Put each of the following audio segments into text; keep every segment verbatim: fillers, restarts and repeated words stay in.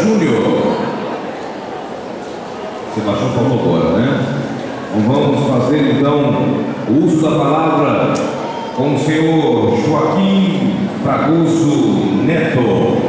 Júnior. Sebastião falou agora, né? Então vamos fazer então o uso da palavra com o senhor Joaquim Fragoso Neto.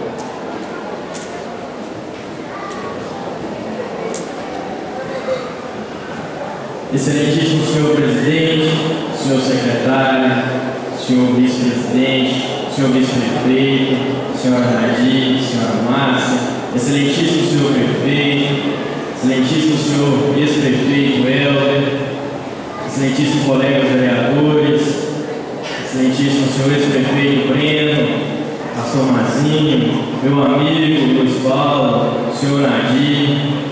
Excelentíssimo senhor presidente, senhor secretário, senhor vice-presidente, senhor vice-prefeito, senhora Nadir, senhora Márcia, excelentíssimo senhor prefeito, excelentíssimo senhor ex-prefeito Helder, excelentíssimo colegas vereadores, excelentíssimo senhor ex-prefeito Breno, pastor Mazinho, meu amigo Luiz Paulo, senhor Nadir,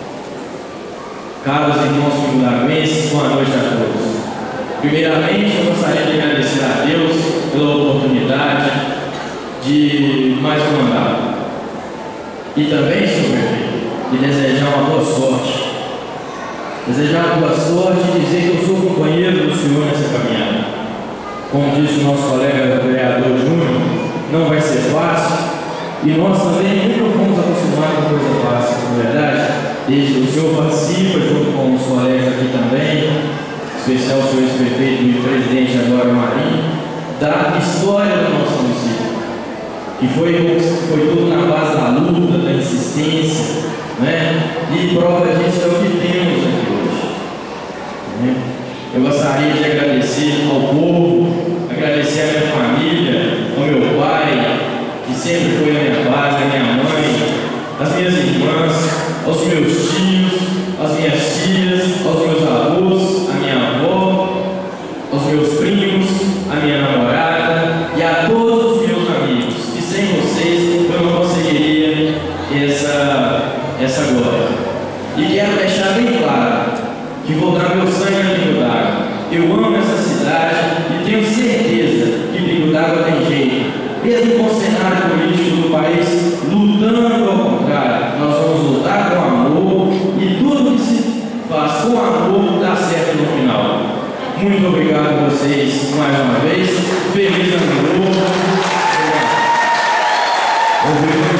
caros irmãos pingudaguenses, boa noite a todos. Primeiramente, eu gostaria de agradecer a Deus pela oportunidade de mais um mandato. E também, senhor prefeito, de desejar uma boa sorte. Desejar uma boa sorte e dizer que eu sou companheiro do senhor nessa caminhada. Como disse o nosso colega vereador Júnior, não vai ser fácil. E nós também nunca fomos acostumados com coisa fácil, não é verdade? Desde que o senhor participa, junto com os colegas aqui também, em especial o senhor ex-prefeito e presidente agora Marinho, da história do nosso município, que foi, foi tudo na base da luta, da insistência, né? E prova disso é o que temos aqui hoje. Né? Eu gostaria de agradecer ao povo, agradecer à minha família, ao meu pai, que sempre foi a minha base, a minha mãe, as minhas irmãs, aos meus tios, às minhas tias, aos meus avós, a minha avó, aos meus primos, a minha namorada e a todos os meus amigos, que sem vocês eu não conseguiria essa, essa glória. E quero deixar bem claro que vou dar meu sangue a Pingo d'Água. Eu amo essa cidade e tenho certeza que Pingo d'Água tem jeito. Mesmo com o cenário político do país lutando ao contrário, nós vamos lutar com amor e tudo que se faz com amor dá certo no final. Muito obrigado a vocês mais uma vez. Feliz ano novo. Obrigado.